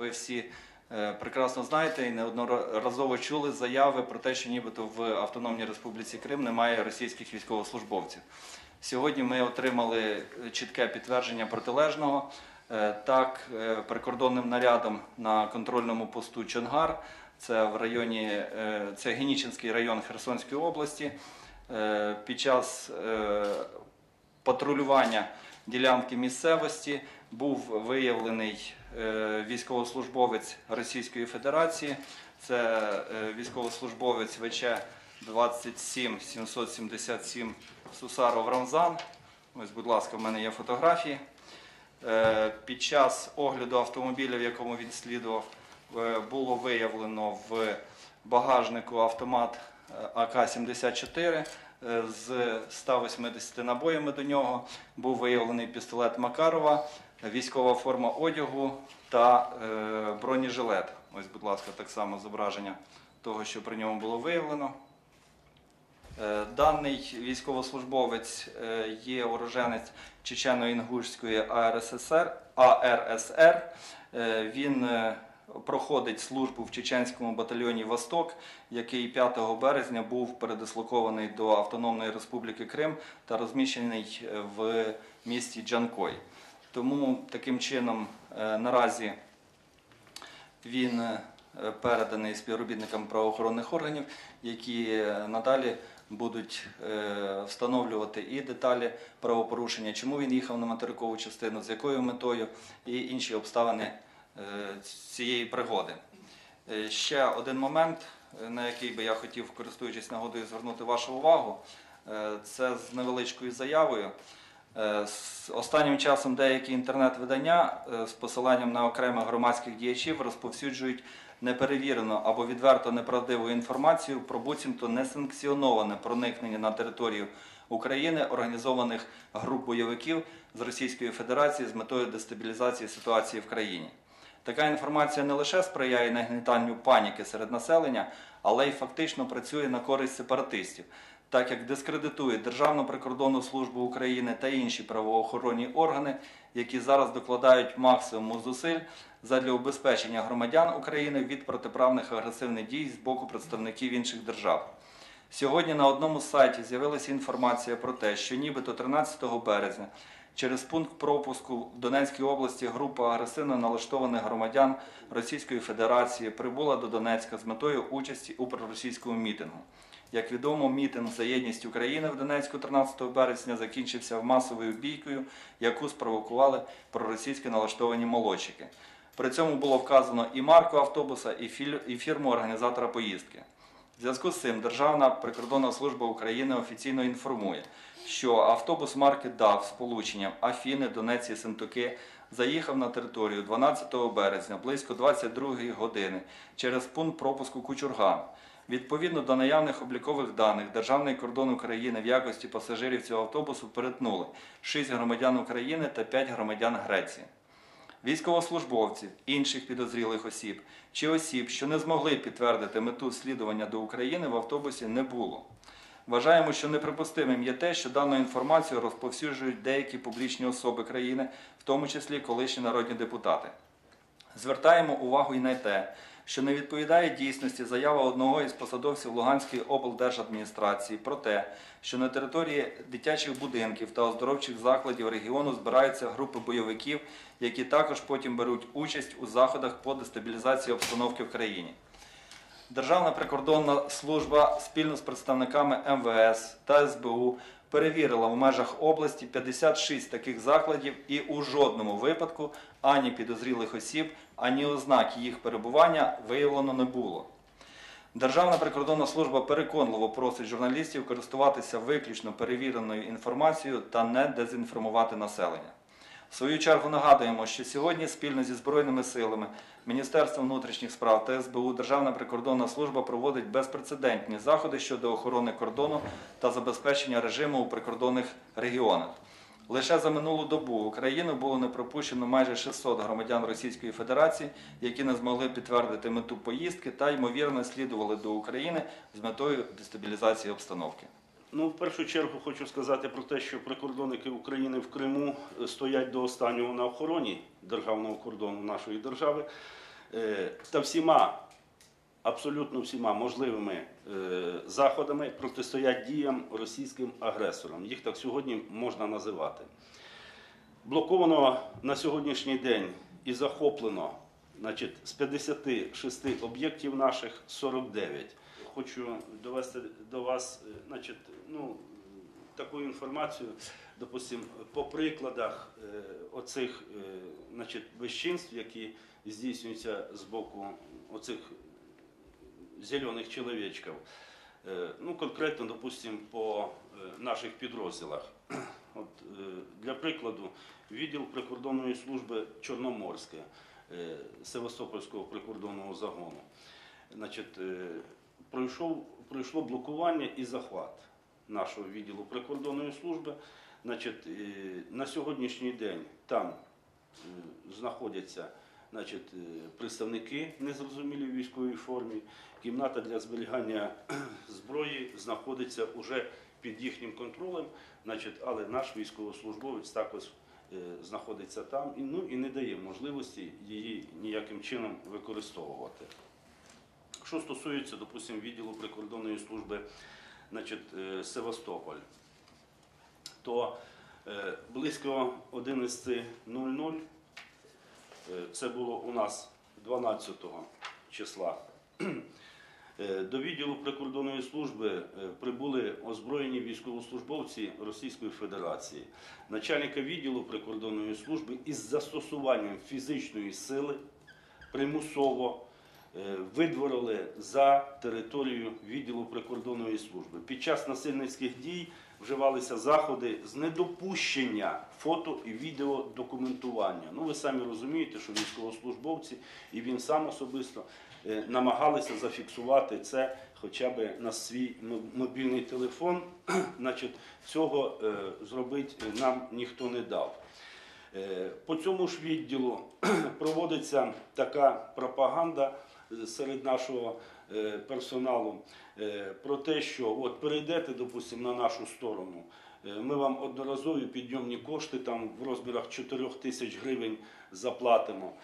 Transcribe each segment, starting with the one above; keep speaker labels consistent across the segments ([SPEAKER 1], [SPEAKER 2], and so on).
[SPEAKER 1] Ви всі прекрасно знаєте і неодноразово чули заяви про те, що нібито в Автономній Республіці Крим немає російських військовослужбовців. Сьогодні ми отримали чітке підтвердження протилежного. Так, прикордонним нарядом на контрольному посту Чонгар, це Генічинський район Херсонської області, під час патрулювання ділянки місцевості був виявлений військовослужбовець Російської Федерації. Це військовослужбовець ВЧ 27777 Сусаров Рамзан. Ось, будь ласка, в мене є фотографії. Під час огляду автомобіля, в якому він слідував, було виявлено в багажнику автомат АК-74 з 180 набоями до нього, був виявлений пістолет Макарова, військова форма одягу та бронежилет. Ось, будь ласка, так само зображення того, що при ньому було виявлено. Даний військовослужбовець є уроженець Чечено-Інгушської АРСР. Він проходить службу в чеченському батальйоні «Восток», який 5 березня був передислокований до Автономної Республіки Крим та розміщений в місті Джанкой. Тому таким чином наразі він переданий співробітникам правоохоронних органів, які надалі будуть встановлювати і деталі правопорушення, чому він їхав на материкову частину, з якою метою і інші обставини цієї пригоди. Ще один момент, на який би я хотів, користуючись нагодою, звернути вашу увагу, це з невеличкою заявою. Останнім часом деякі інтернет-видання з посиланням на окремих громадських діячів розповсюджують неперевірену або відверто неправдиву інформацію про буцімто несанкціоноване проникнення на територію України організованих груп бойовиків з Російської Федерації з метою дестабілізації ситуації в країні. Така інформація не лише сприяє нагнітанню паніки серед населення, але й фактично працює на користь сепаратистів, так як дискредитує Державну прикордонну службу України та інші правоохоронні органи, які зараз докладають максимум зусиль задля убезпечення громадян України від протиправних агресивних дій з боку представників інших держав. Сьогодні на одному з сайтів з'явилася інформація про те, що нібито 13 березня через пункт пропуску в Донецькій області група агресивно налаштованих громадян Російської Федерації прибула до Донецька з метою участі у проросійському мітингу. Як відомо, мітинг «За єдність України» в Донецьку 13 березня закінчився масовою бійкою, яку спровокували проросійськи налаштовані молодчики. При цьому було вказано і марку автобуса, і фірму організатора поїздки. В зв'язку з цим Державна прикордонна служба України офіційно інформує, що автобус марки ДАВ з полученням Афіни, Донець і Сентоки заїхав на територію 12 березня близько 22 години через пункт пропуску Кучурган. Відповідно до наявних облікових даних, Державний кордон України в якості пасажирів цього автобусу перетнули 6 громадян України та 5 громадян Греції. Військовослужбовців, інших підозрілих осіб чи осіб, що не змогли підтвердити мету слідування до України, в автобусі не було. Вважаємо, що неприпустимим є те, що дану інформацію розповсюджують деякі публічні особи країни, в тому числі колишні народні депутати. Звертаємо увагу і на те, що не відповідає дійсності заява одного із посадовців Луганської облдержадміністрації про те, що на території дитячих будинків та оздоровчих закладів регіону збираються групи бойовиків, які також потім беруть участь у заходах по дестабілізації обстановки в країні. Державна прикордонна служба спільно з представниками МВС та СБУ перевірила в межах області 56 таких закладів і у жодному випадку ані підозрілих осіб, ані ознак їх перебування виявлено не було. Державна прикордонна служба переконливо просить журналістів користуватися виключно перевіреною інформацією та не дезінформувати населення. В свою чергу нагадуємо, що сьогодні спільно зі Збройними силами, Міністерством внутрішніх справ та СБУ Державна прикордонна служба проводить безпрецедентні заходи щодо охорони кордону та забезпечення режиму у прикордонних регіонах. Лише за минулу добу в Україну було не пропущено майже 600 громадян Російської Федерації, які не змогли підтвердити мету поїздки та, ймовірно, слідували до України з метою дестабілізації обстановки.
[SPEAKER 2] Ну, в першу чергу хочу сказати про те, що прикордонники України в Криму стоять до останнього на охороні державного кордону нашої держави. та всіма, абсолютно всіма можливими заходами протистоять діям російським агресорам. Їх так сьогодні можна називати. Блоковано на сьогоднішній день і захоплено, значить, з 56 об'єктів наших 49. Хочу довести до вас, значить, таку інформацію, допустим, по прикладах оцих, значить, безчинств, які здійснюються з боку оцих зелених чоловічків. Конкретно, допустим, по наших підрозділах. От, для прикладу, відділ прикордонної служби Чорноморське Севастопольського прикордонного загону. Значить, пройшло блокування і захват нашого відділу прикордонної служби. Значить, на сьогоднішній день там знаходяться, значить, представники незрозумілі в військовій формі. Кімната для зберігання зброї знаходиться вже під їхнім контролем, значить, але наш військовослужбовець також знаходиться там і не дає можливості її ніяким чином використовувати. Що стосується, допустимо, відділу прикордонної служби, значить, Севастополь, то близько 11:00, це було у нас 12 числа, до відділу прикордонної служби прибули озброєні військовослужбовці Російської Федерації. Начальника відділу прикордонної служби із застосуванням фізичної сили примусово видворили за територію відділу прикордонної служби. Під час насильницьких дій вживалися заходи з недопущення фото і відеодокументування. Ви самі розумієте, що військовослужбовці і він сам особисто намагалися зафіксувати це хоча б на свій мобільний телефон. Значить, цього зробити нам ніхто не дав. По цьому ж відділу проводиться така пропаганда серед нашого персоналу про те, що от перейдете, допустимо, на нашу сторону, ми вам одноразові підйомні кошти там в розмірах 4 тисяч гривень заплатимо.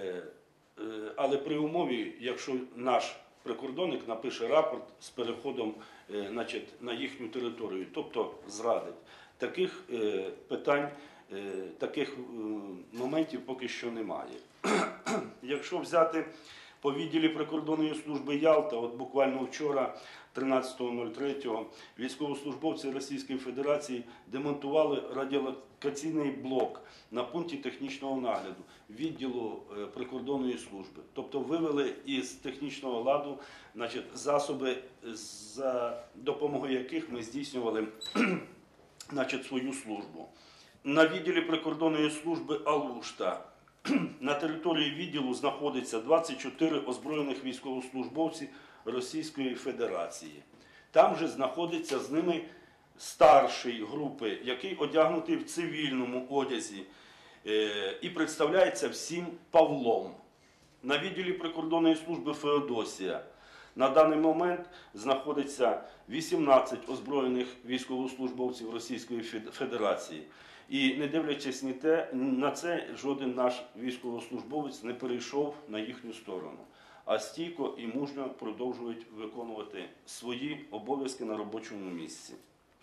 [SPEAKER 2] Але при умові, якщо наш прикордонник напише рапорт з переходом, значить, на їхню територію, тобто зрадить. Таких питань, таких моментів поки що немає. Якщо взяти по відділі прикордонної служби Ялта, от буквально вчора, 13.03, військовослужбовці Російської Федерації демонтували радіолокаційний блок на пункті технічного нагляду відділу прикордонної служби. Тобто вивели із технічного ладу, значить, засоби, за допомогою яких ми здійснювали, значить, свою службу. На відділі прикордонної служби Алушта на території відділу знаходиться 24 озброєних військовослужбовці Російської Федерації. Там же знаходиться з ними старший групи, який одягнутий в цивільному одязі і представляється всім Павлом. На відділі прикордонної служби Феодосія на даний момент знаходиться 18 озброєних військовослужбовців Російської Федерації. І не дивлячись на це, жоден наш військовослужбовець не перейшов на їхню сторону, а стійко і мужньо продовжують виконувати свої обов'язки на робочому місці.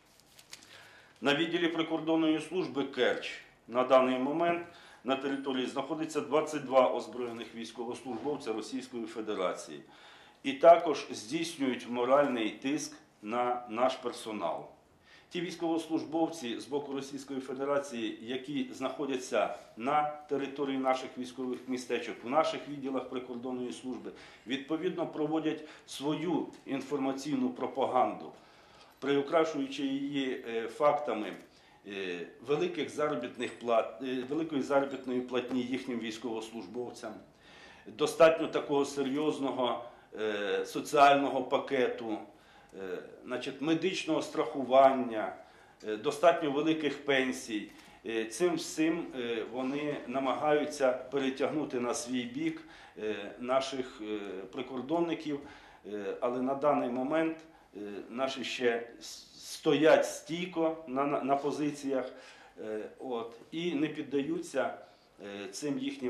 [SPEAKER 2] На відділі прикордонної служби Керч на даний момент на території знаходиться 22 озброєних військовослужбовця Російської Федерації. І також здійснюють моральний тиск на наш персонал. Ті військовослужбовці з боку Російської Федерації, які знаходяться на території наших військових містечок, в наших відділах прикордонної служби, відповідно проводять свою інформаційну пропаганду, приукрашуючи її фактами великої заробітної платні їхнім військовослужбовцям, достатньо такого серйозного соціального пакету, значить, медичного страхування, достатньо великих пенсій. Цим всім вони намагаються перетягнути на свій бік наших прикордонників, але на даний момент наші ще стоять стійко на позиціях і не піддаються цим їхнім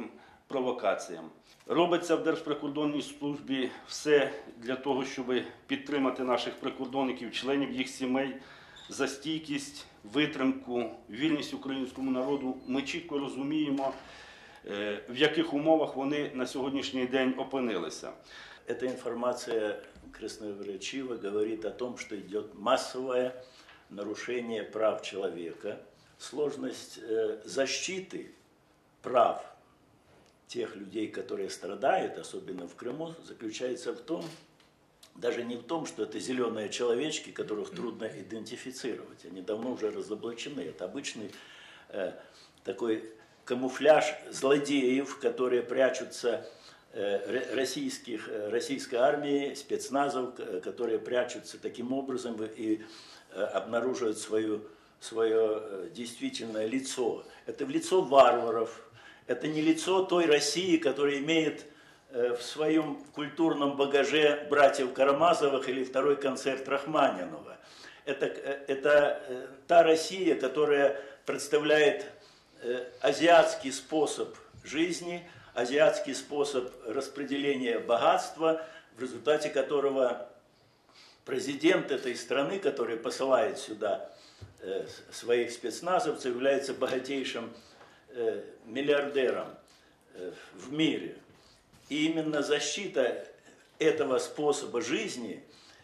[SPEAKER 2] провокаціям. Робиться в Держприкордонній службі все для того, щоб підтримати наших прикордонників, членів їх сімей за стійкість, витримку, вільність українському народу. Ми чітко розуміємо, в яких умовах вони на сьогоднішній день опинилися.
[SPEAKER 3] Эта информация красноречиво говорит о том, что идет массовое нарушение прав человека. Сложность защиты прав тех людей, которые страдают, особенно в Крыму, заключается в том, даже не в том, что это зеленые человечки, которых трудно идентифицировать. Они давно уже разоблачены. Это обычный такой камуфляж злодеев, которые прячутся, российской армии, спецназов, которые прячутся таким образом и обнаруживают свое действительное лицо. Это в лицо варваров, это не лицо той России, которая имеет в своем культурном багаже братьев Карамазовых или второй концерт Рахманинова. Это та Россия, которая представляет азиатский способ жизни, азиатский способ распределения богатства, в результате которого президент этой страны, который посылает сюда своих спецназовцев, является богатейшим миллиардером в мире. И именно защита этого способа жизни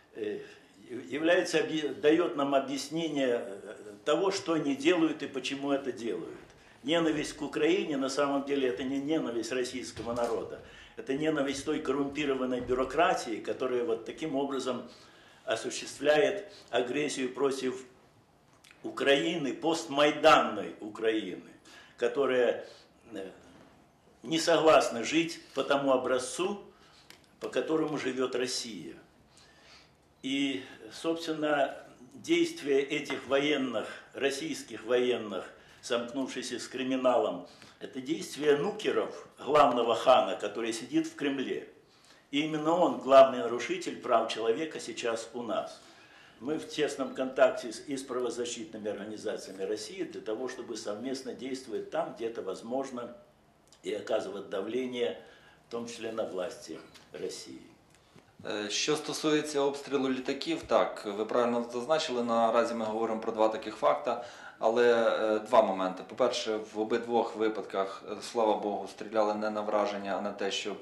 [SPEAKER 3] дает нам объяснение того, что они делают и почему это делают. Ненависть к Украине на самом деле это не ненависть российского народа, это ненависть той коррумпированной бюрократии, которая вот таким образом осуществляет агрессию против Украины, постмайданной Украины, которая не согласна жить по тому образцу, по которому живет Россия. И, собственно, действия этих военных, российских военных, сомкнувшихся с криминалом, это действия нукеров, главного хана, который сидит в Кремле. И именно он главный нарушитель прав человека сейчас у нас. Мы в тесном контакте и с правозащитными организациями России для того, чтобы совместно действовать там, где это возможно, и оказывать давление, в том числе на власти Росії.
[SPEAKER 1] Що стосується обстрілу літаків, так, ви правильно зазначили, наразі ми говоримо про два таких факти, але два моменти. По-перше, в обидвох випадках, слава Богу, стріляли не на враження, а на те, щоб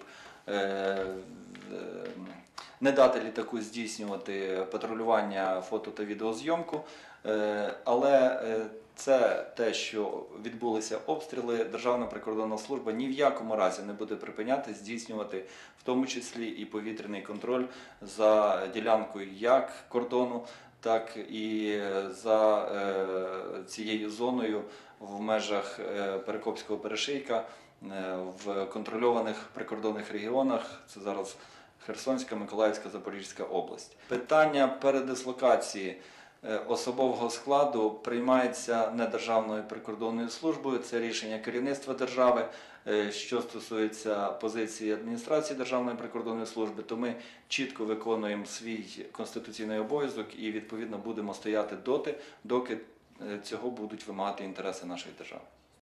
[SPEAKER 1] не дати літаку здійснювати патрулювання, фото та відеозйомку. Але це те, що відбулися обстріли, Державна прикордонна служба ні в якому разі не буде припиняти здійснювати, в тому числі і повітряний контроль за ділянкою як кордону, так і за цією зоною в межах Перекопського перешийка в контрольованих прикордонних регіонах. Це зараз Херсонська, Миколаївська, Запорізька область. Питання передислокації особового складу приймається не Державною прикордонною службою, це рішення керівництва держави. Що стосується позиції адміністрації Державної прикордонної служби, то ми чітко виконуємо свій конституційний обов'язок і відповідно будемо стояти доти, доки цього будуть вимагати інтереси нашої держави.